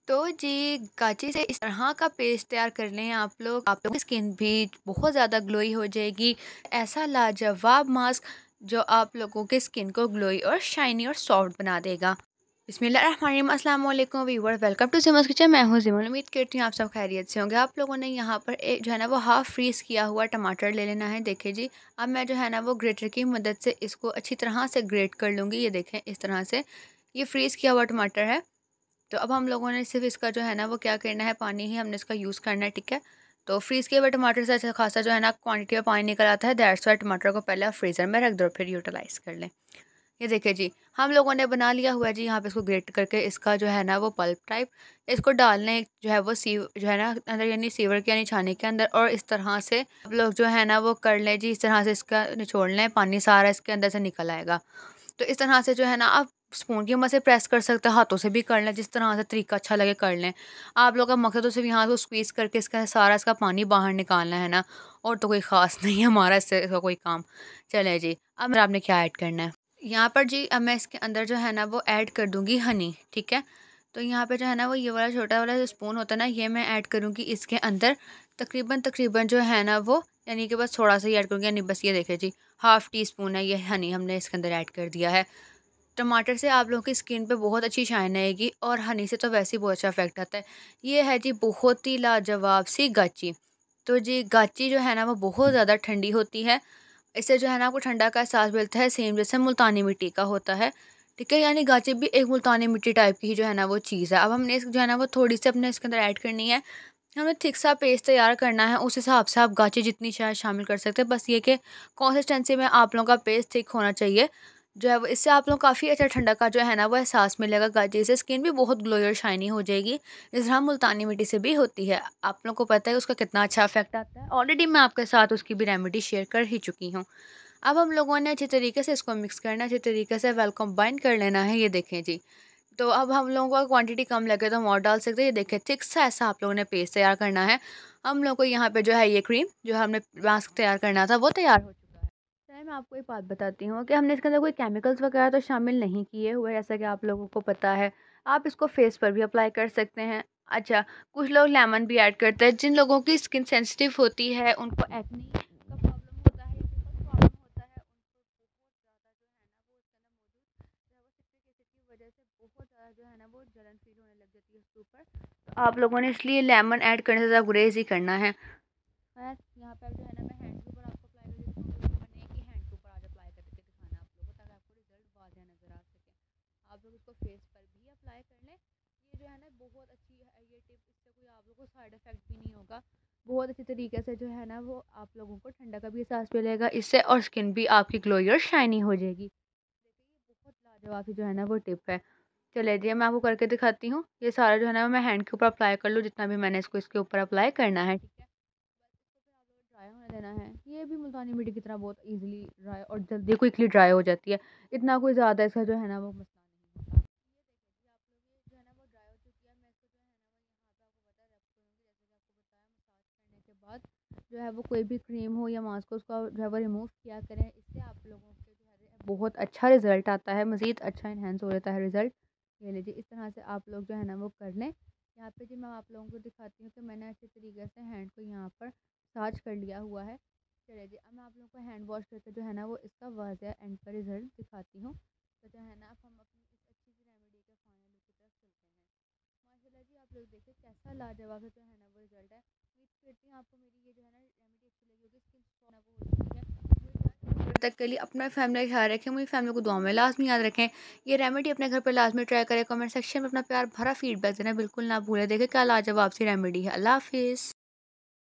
तो जी, गाची से इस तरह का पेस्ट तैयार कर लें आप लोगों की स्किन भी बहुत ज़्यादा ग्लोई हो जाएगी। ऐसा लाजवाब मास्क जो आप लोगों के स्किन को ग्लोई और शाइनी और सॉफ्ट बना देगा। बिस्मिल्लाहिर्रहमानिर्रहीम, अस्सलाम वालेकुम viewer, welcome to Jimo's kitchen. मैं हूँ जिमोन। उम्मीद करती हूँ आप सब खैरियत से होंगे। आप लोगों ने यहाँ पर एक जो है ना वो हाफ़ फ्रीज़ किया हुआ टमाटर ले लेना है। देखिए जी, अब मैं जो है ना वो ग्रेटर की मदद से इसको अच्छी तरह से ग्रेट कर लूँगी। ये देखें, इस तरह से ये फ्रीज़ किया हुआ टमाटर है। तो अब हम लोगों ने सिर्फ इसका जो है ना वो क्या करना है, पानी ही हमने इसका यूज़ करना है, ठीक है। तो फ्रीज़ किए हुए टमाटर से अच्छा खासा जो है ना क्वांटिटी में पानी निकल आता है। दैट्स वाई टमाटर को पहले आप फ्रीज़र में रख दो, फिर यूटिलाइज़ कर लें। ये देखिए जी, हम लोगों ने बना लिया हुआ है जी। यहाँ पे इसको ग्रेट करके इसका जो है ना वो पल्प टाइप इसको डालने जो है वो सीव जो है ना अंदर, यानी सीवर के यानी छाने के अंदर, और इस तरह से आप लोग जो है ना वो कर लें जी। इस तरह से इसका निचोड़ लें, पानी सारा इसके अंदर से निकल आएगा। तो इस तरह से जो है ना आप स्पून की मदद से प्रेस कर सकते हैं, हाथों से भी कर लें, जिस तरह से तरीका अच्छा लगे कर लें। आप लोगों का मकसद तो सिर्फ यहाँ से स्क्वीज़ करके इसका सारा इसका पानी बाहर निकालना है ना, और तो कोई ख़ास नहीं है हमारा इससे इसका कोई काम। चलें जी, अब आपने क्या ऐड करना है यहाँ पर जी। अब मैं इसके अंदर जो है ना वो ऐड कर दूँगी हनी, ठीक है। तो यहाँ पे जो है ना वो ये वाला छोटा वाला जो स्पून होता है ना, ये मैं ऐड करूँगी इसके अंदर। तकरीबन तकरीबन जो है ना वो, यानी कि बस थोड़ा सा ही ऐड करूँगी, यानी बस ये देखिए जी, हाफ़ टी स्पून है ये हनी हमने इसके अंदर ऐड कर दिया है। टमाटर से आप लोगों की स्किन पे बहुत अच्छी शाइन आएगी, और हनी से तो वैसे ही बहुत अच्छा इफेक्ट आता है। ये है जी बहुत ही लाजवाब सी गाची। तो जी गाची जो है ना वो बहुत ज़्यादा ठंडी होती है। इससे जो है ना आपको ठंडा का एहसास मिलता है, सेम जैसे मुल्तानी मिट्टी का होता है, ठीक है। यानी गाची भी एक मुल्तानी मिट्टी टाइप की ही जो है ना वो चीज़ है। अब हमने इस जो है ना वो थोड़ी सी अपने इसके अंदर ऐड करनी है। हमें थिक सा पेस्ट तैयार करना है, उस हिसाब से आप गाची जितनी चाहे शामिल कर सकते हैं। बस ये कि कंसिस्टेंसी में आप लोगों का पेस्ट थिक होना चाहिए जो है वो। इससे आप लोग काफ़ी अच्छा ठंडा का जो है ना वो एहसास मिलेगा। गाजी से स्किन भी बहुत ग्लोई और शाइनी हो जाएगी, जिस तरह मुल्तानी मिट्टी से भी होती है। आप लोग को पता है उसका कितना अच्छा इफेक्ट आता है। ऑलरेडी मैं आपके साथ उसकी भी रेमेडी शेयर कर ही चुकी हूँ। अब हम लोगों ने अच्छे तरीके से इसको मिक्स करना है, अच्छे तरीके से वेल कंबाइन कर लेना है। ये देखें जी, तो अब हम लोगों को क्वांटिटी कम लगे तो हम और डाल सकते हैं। ये देखिए थिक सा ऐसा आप लोगों ने पेस्ट तैयार करना है। हम लोग को यहाँ पे जो है ये क्रीम जो हमने मास्क तैयार करना था वो तैयार हो चुका है। चलिए मैं आपको एक बात बताती हूँ कि हमने इसके अंदर कोई केमिकल्स वगैरह तो शामिल नहीं किए हुए, जैसा कि आप लोगों को पता है। आप इसको फेस पर भी अप्लाई कर सकते हैं। अच्छा, कुछ लोग लेमन भी ऐड करते हैं। जिन लोगों की स्किन सेंसिटिव होती है, उनको एक्ने का प्रॉब्लम होता है, पिंपल्स प्रॉब्लम होता है, उनको बहुत ज़्यादा जो है ना वो इसके अंदर मौजूद जो है वो सिट्रिक एसिड की वजह से बहुत ज़्यादा जो है ना वो जलन फील होने लग जाती है उसके ऊपर। तो आप लोगों ने इसलिए लेमन ऐड करने से ज़्यादा गुरेज ही करना है। खैर यहाँ पे अब जो है ना मैं हैंड के ऊपर आपको अप्लाई कर देती हूँ, क्योंकि मैंने एक ही हैंड के ऊपर आज अप्लाई करके दिखाना है आप लोगों को, ताकि आपको रिजल्ट वाज़ेह नज़र आ सके। आप लोग इसको फेस पर भी अप्लाई कर लें। ये जो है ना बहुत अच्छी है ये टिप, इससे कोई आप लोगों को साइड इफ़ेक्ट भी नहीं होगा। बहुत अच्छी तरीके से जो है ना वो आप लोगों को ठंडा का भी एहसास मिलेगा इससे, और स्किन भी आपकी ग्लोई और शाइनी हो जाएगी। देखिए ये बहुत लाजवाब ही जो है ना वो टिप है। चलिए जी मैं आपको करके दिखाती हूँ। ये सारा जो है ना मैं हैंड के ऊपर अप्लाई कर लूँ, जितना भी मैंने इसको इसके ऊपर अप्लाई करना है, ठीक है। बस इसको फिर आप लोगों ड्राई होने देना है। ये भी मुल्तानी मिट्टी की तरह बहुत ईजिली ड्राई और जल्दी क्विकली ड्राई हो जाती है। इतना कोई ज़्यादा इसका जो है ना वो मसला नहीं होता। ये देखिए जी आप लोग, ये जो है ना वो ड्राई हो चुकी है। मैं इसको जो है ना वो यहाँ पे आपको पता है रब करूँगी, जैसे कि आपको बताया मसाज करने के बाद जो है वो कोई भी क्रीम हो या मास्क हो उसका जो है वो रिमूव किया करें। इससे आप लोगों के जो है बहुत अच्छा रिजल्ट आता है, मज़ीद अच्छा इन्हेंस हो जाता है रिजल्ट। ये लीजिए इस तरह से आप लोग जो है ना वो कर लें। यहाँ पे जी मैं आप लोगों को दिखाती हूँ कि मैंने अच्छे तरीके से हैंड को यहाँ पर मसाज कर लिया हुआ है। चलिए जी अब मैं आप लोगों को हैंड वॉश करके जो है ना वो इसका वाज़ेह एंड का रिज़ल्ट दिखाती हूँ। तो जो है ना अब हम अपनी इस अच्छी सी रेमेडी के फाइनल लुक की तरफ चलते हैं। माशाल्लाह जी आप लोग देखिए कैसा लाजवाब जो है ना वो रिज़ल्ट है। उम्मीद करती हूँ आपको मेरी ये जो है ना रेमेडी अच्छी लगी होगी। स्किन ना वो हो चुकी है तक के लिए अपना फैमिली का ख्याल रखें, मेरी फैमिली को दुआ में लाजमी याद रखें। ये रेमेडी अपने घर पर लाजमी ट्राई करें। कमेंट सेक्शन में अपना प्यार भरा फीडबैक देना बिल्कुल ना भूलें। देखें क्या लाजवाब सी रेमेडी है। अल्लाह हाफिज़।